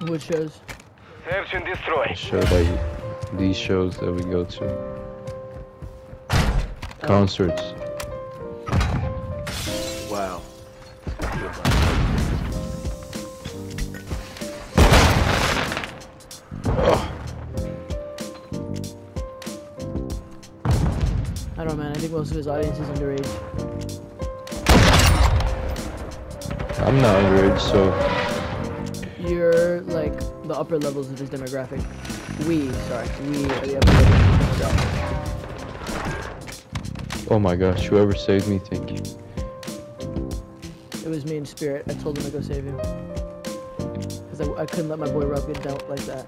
What shows? Search and destroy. The show that these shows that we go to. Concerts. Wow. I don't know, man. I think most of his audience is underage. I'm not underage, so You're like the upper levels of his demographic. We are the upper levels of his demographic. oh my gosh, whoever saved me, thank you. It was me in spirit. I told him to go save you. Because I couldn't let my boy Rob get dealt like that.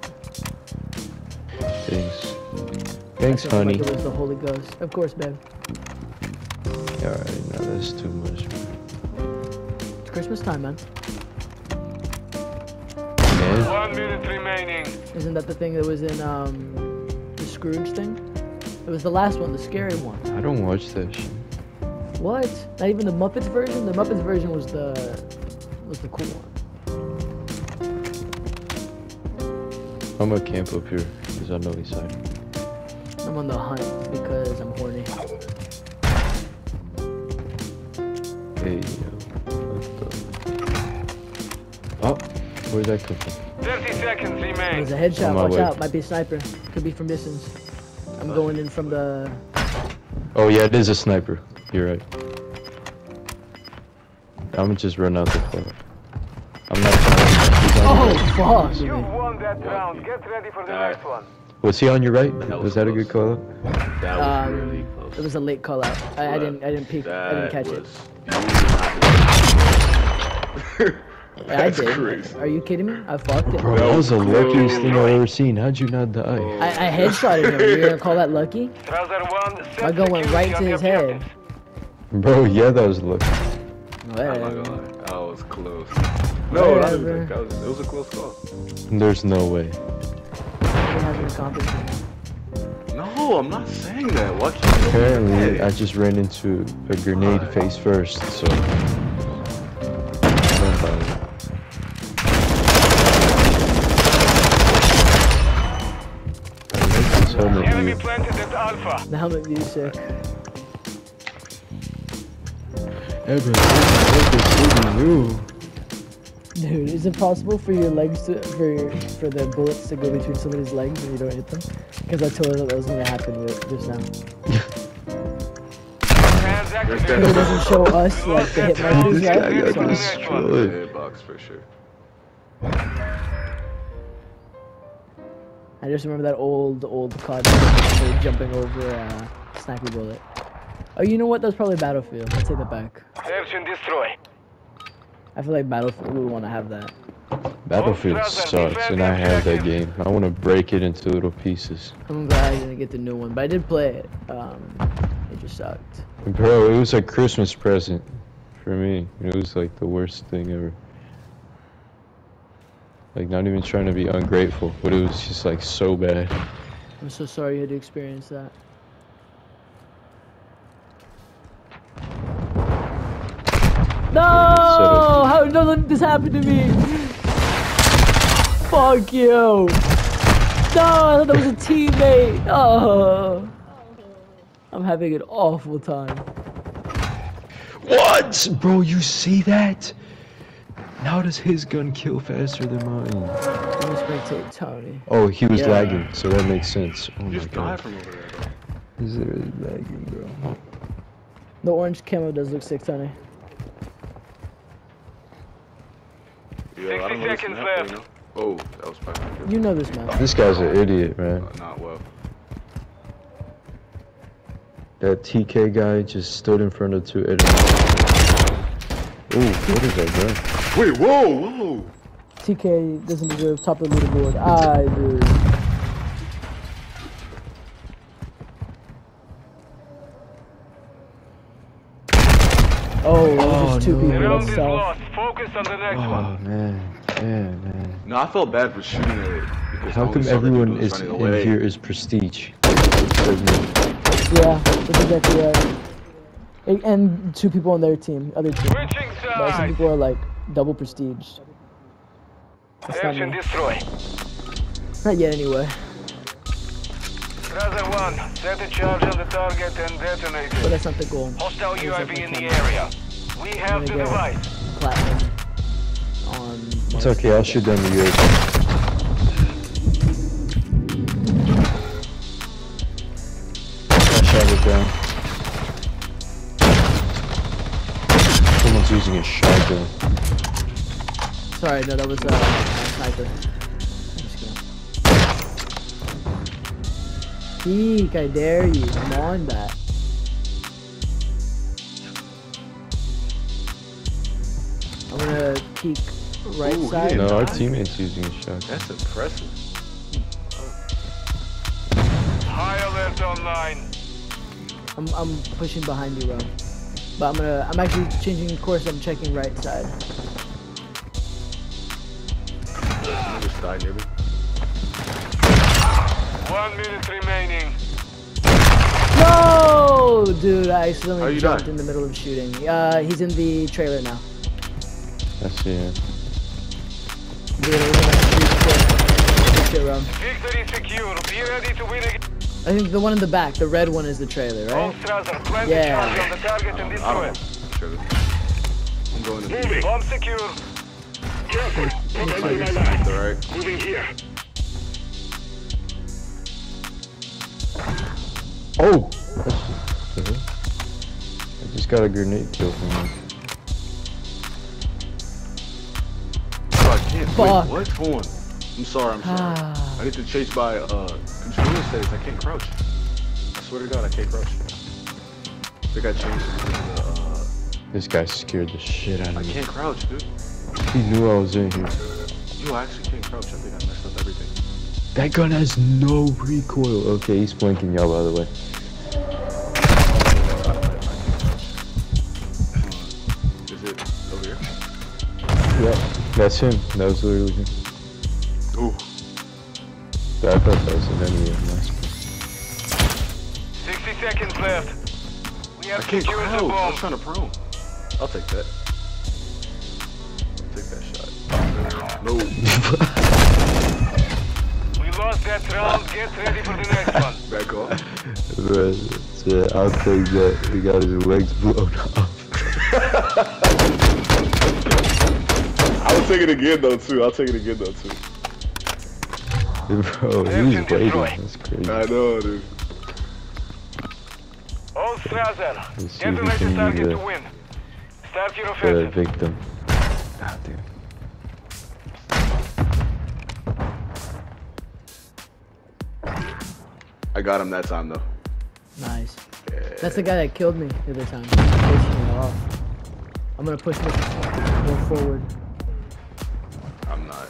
Thanks. Thanks, I felt honey. like it was the Holy Ghost. Of course, babe. Alright, no, that's too much. It's Christmas time, man. Man, 1 minute remaining. Isn't that the thing that was in the Scrooge thing? It was the last one, the scary one. I don't watch that shit. What? Not even the Muppets version? The Muppets version was the cool one. I'm gonna camp up here because I know he's hiding. I'm on the hunt because I'm horny. Hey, yo. What the... Oh, where'd that come from? 30 seconds remain. There's a headshot, On my watch way. out. Might be a sniper. Could be from distance. I'm going in from the... Oh yeah, it is a sniper. You're right. I'm gonna just run out the club. I'm not trying to... Oh, fuck! You won that round. Get ready for the next one. Was he on your right? That Was was that a close. good call up? That was really close. It was a late call out. I didn't peek. I didn't catch it. Yeah, I did. Crazy. Are you kidding me? I fucked it. Bro, that was the luckiest thing I've ever seen. How'd you not die? I headshotted him. You're gonna call that lucky? Trouser 1, set My gun went security right on to the his head. objectives. Bro, yeah, that was lucky. I'm not Whatever. gonna lie. That was close. No, Whatever. it was a close call. There's no way. He hasn't accomplished it. No, I'm not saying that. Watch it. Apparently, I just ran into a grenade face first, so... Don't bother. This helmet Enemy view. planted at Alpha. The helmet view is sick. Dude, is it possible for your legs to, for the bullets to go between somebody's legs and you don't hit them? Because I told her that was gonna happen just now. Hands It activated. doesn't show us like the hit markers, This guy right? got So, destroyed. Box for sure. I just remember that old COD where jumping over a sniper bullet. Oh, you know what? That was probably Battlefield. Let's take that back. Search and destroy. I feel like Battlefield would want to have that. Battlefield sucks, and I have that game. I want to break it into little pieces. I'm glad I didn't get the new one, but I did play it. It just sucked. Bro, it was a Christmas present for me. It was like the worst thing ever. Like, not even trying to be ungrateful, but it was just like so bad. I'm so sorry you had to experience that. No! How did this happen to me? Fuck you! No, I thought that was a teammate. Oh, I'm having an awful time. What? Bro, you see that? How does his gun kill faster than mine? I'm gonna spectate Tony. Oh, he was Yeah. lagging, so that makes sense. Oh my Just die god. from over there, bro. Is it really lagging, bro? The orange camo does look sick, Tony. Yeah, I don't 60 know this seconds map, left. you know? Oh, that was perfect. You know this man. This guy's an idiot, man. Not well. That TK guy just stood in front of two enemies. Ooh, what is that gun? Wait, whoa! TK doesn't deserve top of the leaderboard. I do. Oh, there's just two no. people. The round That's is tough. lost. Focus on the next Oh one. man, yeah, man. No, I felt bad for shooting at it. because I How only come saw that dude everyone was is running in away. here is prestige? Yeah, that's exactly right. And two people on their team, other team. Switching But some sides. people are like double prestige. That's Search not and me. destroy. Not yet, anyway. Strasser 1, set a charge on the target and detonate But it. that's not the goal. Hostile That's UAV not in the my area. We have the gonna get device. platinum on. It's okay, I'll shoot down the UAV. I shot it down. Someone's using a shotgun. Sorry, no, that was a sniper. I'm just kidding. Peek, I dare you. I'm on that. I'm gonna peek right Ooh, side. yeah. No, our nice. teammate's using a shotgun. That's impressive. High alert online. I'm pushing behind you, bro. But I'm actually changing course. I'm checking right side. Just died near me. 1 minute remaining. No, dude, I How accidentally you jumped die? in the middle of shooting. He's in the trailer now. I see it. Dude, we're gonna shoot shit around. Victory secure. Be ready to win again. I think the one in the back, the red one, is the trailer, All right? Strasser, 20 Yeah. charge on the target and I destroy don't it. know. Sure. I'm going to Moving. Bomb secure. Alright. Moving here. Oh! I just got a grenade kill from him. Oh, I can't. Fuck. Wait, what? Hold on. I'm sorry. Ah. I need to change my controller settings. I can't crouch. I swear to God, I can't crouch. I think I changed it to This guy scared the shit out I of me. can't crouch, dude. He knew I was in here. Yo, I actually can't crouch. I think I messed up everything. That gun has no recoil. Okay, he's flanking y'all, by the way. Is it over here? Yeah, that's him. That was literally him. Ooh. I thought that was an enemy of mine. 60 seconds left. We I have can't secured the crouch. I'm bomb. trying to prone. I'll take that. I'll take that shot. No. We lost that round. Get ready for the next one. Back off. I'll take that. He got his legs blown off. I'll take it again though too. Bro, he was waiting. That's crazy. I know, dude. All Strasser, Let's see if we detonate the can target use to it. win. Start your The offensive. victim. God damn. I got him that time though. Nice. That's the guy that killed me the other time. Pushing me off. I'm gonna push more forward. I'm not.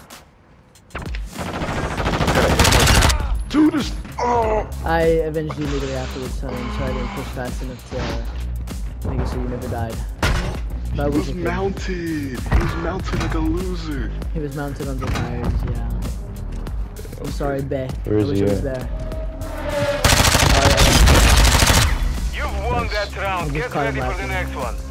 Dude, this. Oh. I avenged you immediately afterwards, son, so I didn't push fast enough to make it so you never died. But I He was wasn't kidding. mounted. He was mounted like a loser. He was mounted on the tires, yeah. I'm sorry, Bay. Where is I wish he I was at? there. You've won that round. I just Get caught him ready for the last next one.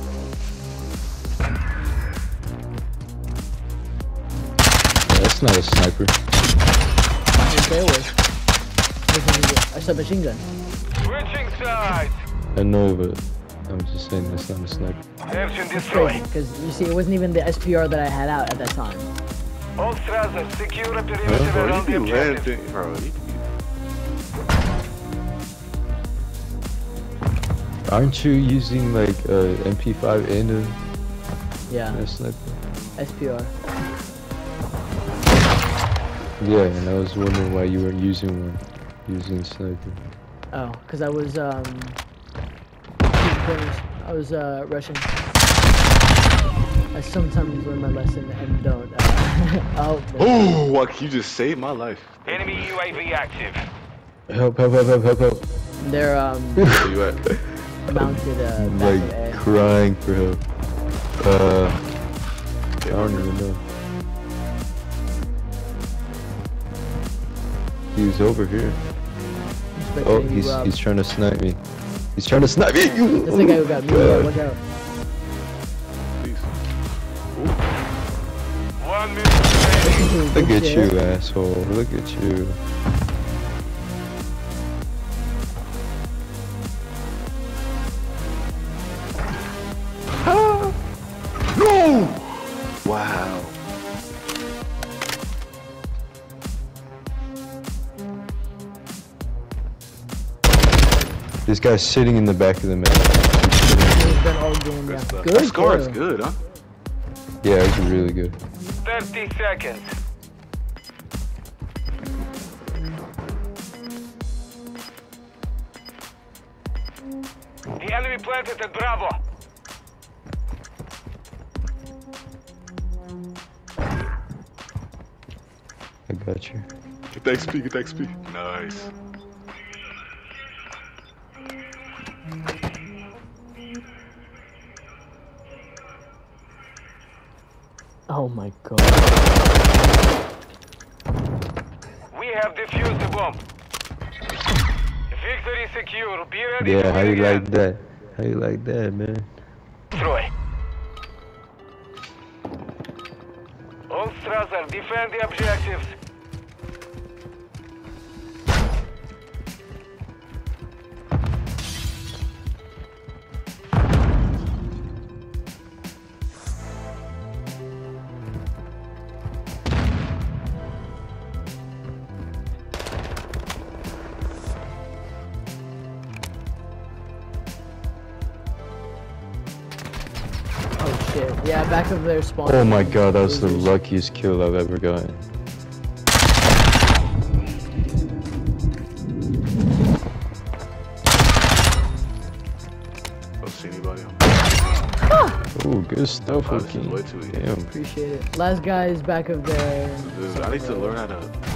That's not a sniper. Stay away. I saw machine gun. Switching sides. I know, but I'm just saying that's not a sniper. Search and That's destroy. crazy, because you see, it wasn't even the SPR that I had out at that time. All Strasser, secure a perimeter Huh? Bro, around the you be landing objective. things, bro. Aren't you using like a MP5 and Yeah, a sniper? SPR. Yeah, and I was wondering why you weren't using one. Using a sniper. Oh, because I was, rushing. I sometimes learn my lesson and don't. Oh, Oh, what? You just saved my life. Enemy UAV active. Help, help, help, help, help, help. they're, Where you at? mounted, I'm back like of A. crying for help. I don't even know. He's over here. Oh, he's trying to snipe me. He's trying to snipe me. You. That's the guy who got me. God. Yeah, watch out. Please. 1 minute remaining. Look Good at shit. you, asshole. Look at you. No! Wow. This guy's sitting in the back of the map. He's been all game, yeah. That Good scar is kill. good, huh? Yeah, it's really good. 30 seconds. The enemy planted at Bravo. I got you. Get the XP, get the XP. Nice. Oh my god. We have defused the bomb. Victory secure. Be ready to Yeah, how win you again. like that? How you like that, man? Troy. All Strasser, defend the objectives. Oh shit. Yeah, back of their spawn. Oh my god, that was the Losers. luckiest kill I've ever gotten. Don't see anybody. Ooh, good stuff, Oh, this is Joaquin. way too easy. Damn. Appreciate it. Last guy is back of their. Dude, I need to learn how to.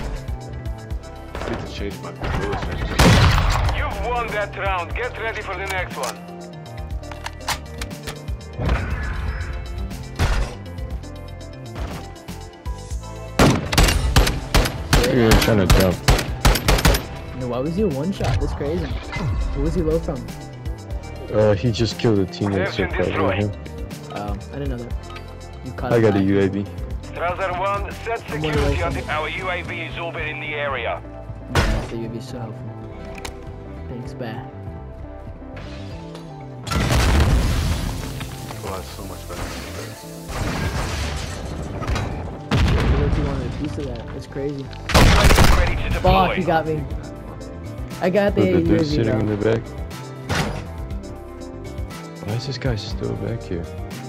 I need to change my controller settings. You've won that round. Get ready for the next one. You're trying to jump. No, why was he a one shot? That's crazy. Where was he low from? He just killed a teammate, so Search and probably him. Oh, I didn't know that. You caught I him got a back. UAV. Strasser 1, set security on the... Our UAV is orbiting the area. Yeah, so you'd be so helpful. Thanks, Bat. Oh, that's so much better. What if you wanted a piece of that? That's crazy. Ready to deploy. Fuck, he got me. I got the Look at this UAV sitting in though. the back. Why is this guy still back here?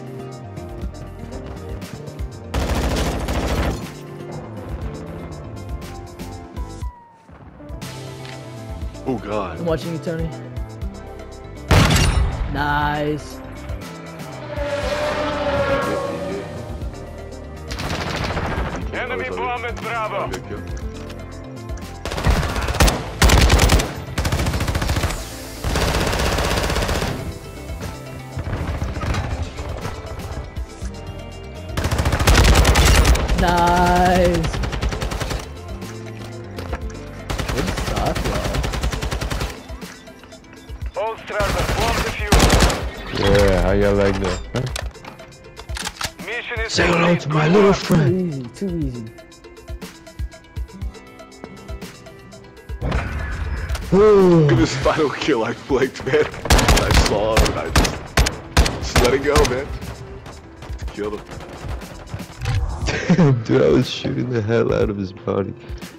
Oh god. I'm watching you, Tony. Nice. Enemy bomb at Bravo. Good kill. Nice. Good stuff, yo. All Strasser, bomb defused. Yeah, how y'all like that? Huh? Mission is Say hello complete. to my Good little work. friend. Too easy. Look at this final kill I flaked, man. I saw him and I just let it go, man. Killed him. Dude, I was shooting the hell out of his body.